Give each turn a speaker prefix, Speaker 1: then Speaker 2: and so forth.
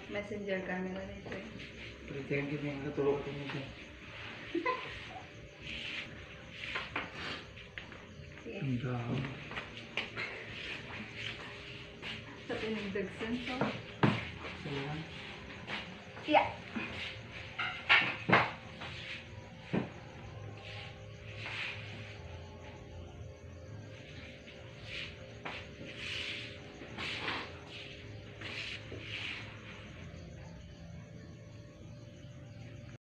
Speaker 1: messenger camera nito eh.
Speaker 2: Pretend kita yung natulog ko nito.
Speaker 1: Sige.
Speaker 2: Ang dahon.
Speaker 1: Sa pinagdagsan to.
Speaker 2: So,
Speaker 1: Yeah.